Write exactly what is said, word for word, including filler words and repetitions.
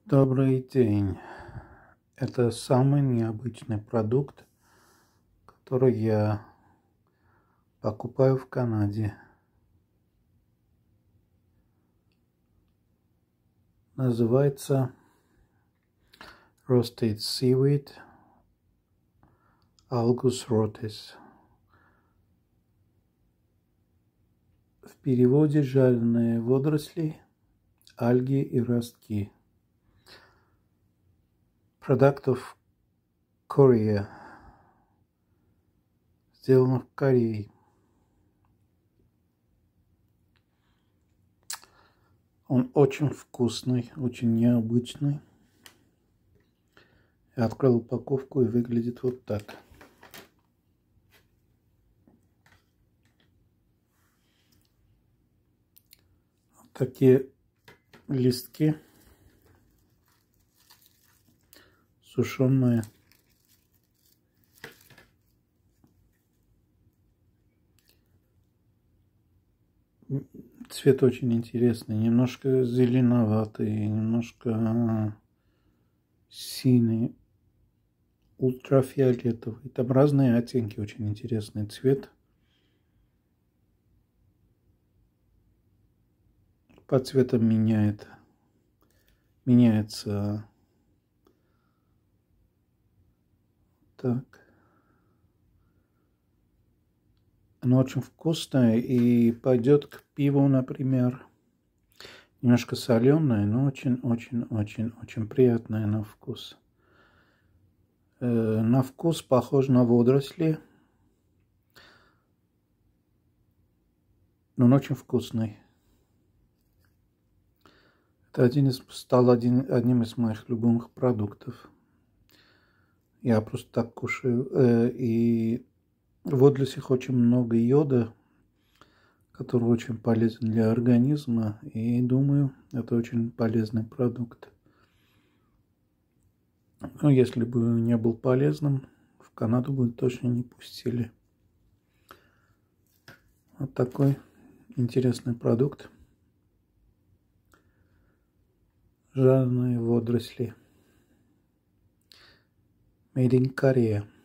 Добрый день. Это самый необычный продукт, который я покупаю в Канаде. Называется Roasted Seaweed Algus Rotis. В переводе жареные водоросли, альги и ростки. Product of Korea. Сделано в Корее. Он очень вкусный, очень необычный. Я открыл упаковку и выглядит вот так. Вот такие листки сушеные. Цвет очень интересный, немножко зеленоватый, немножко синий, ультрафиолетовый. Там разные оттенки, очень интересный цвет. По цветам меняет, меняется. Так. Оно очень вкусное и пойдет к пиву, например. Немножко соленое, но очень-очень-очень-очень приятное на вкус. Э, на вкус похож на водоросли, но он очень вкусный. Это один из, стал один, одним из моих любимых продуктов. Я просто так кушаю. Э, и в водорослях очень много йода, который очень полезен для организма. И думаю, это очень полезный продукт. Но если бы не был полезным, в Канаду бы точно не пустили. Вот такой интересный продукт. Жареные водоросли. Made in Korea.